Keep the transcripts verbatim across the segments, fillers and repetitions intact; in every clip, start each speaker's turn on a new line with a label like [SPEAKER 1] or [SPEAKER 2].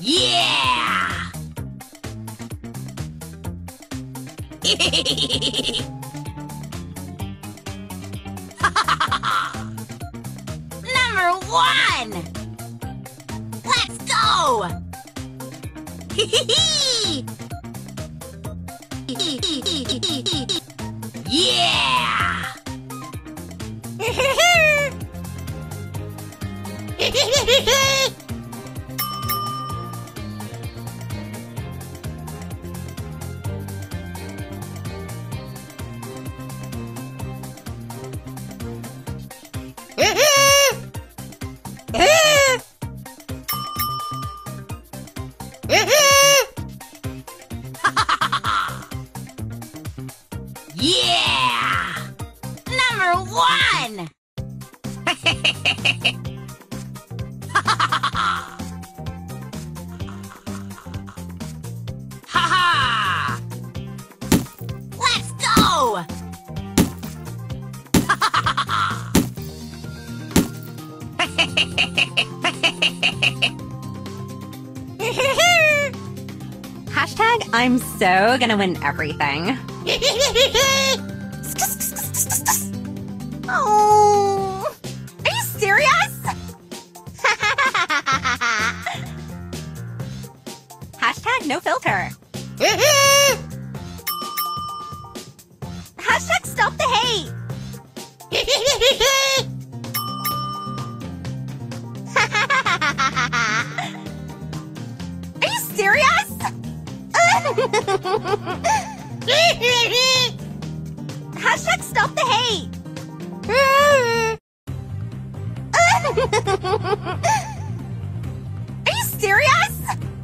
[SPEAKER 1] Yeah! Number one! Let's go! Yeah! Yeah! Number one! Ha-ha! Let's go!
[SPEAKER 2] Hashtag I'm so gonna win everything. Oh, are you serious? Hashtag no filter. Hashtag stop the hate. Are you serious? Hashtag stop the hate. Are you serious?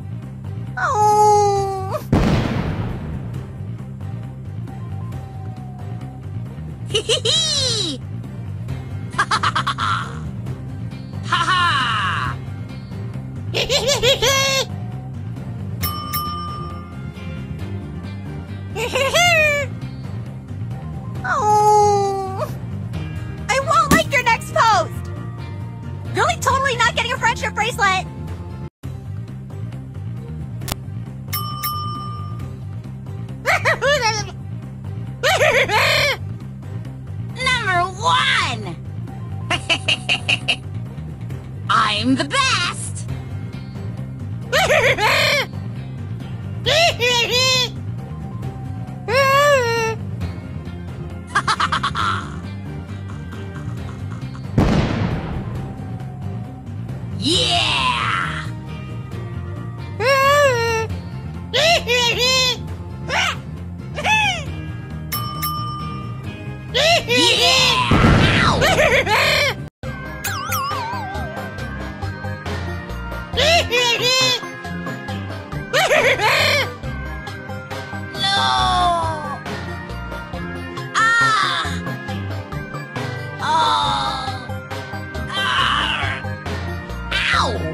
[SPEAKER 2] Oh.
[SPEAKER 1] Hee-hee-hee! Ha-ha-ha-ha! Ha-ha! Hee-hee-hee-hee!
[SPEAKER 2] Oh. I won't like your next post. You're like totally not getting a friendship bracelet.
[SPEAKER 1] Number one! I'm the best! Yeah! No! Ah! Oh! Ah! Ow!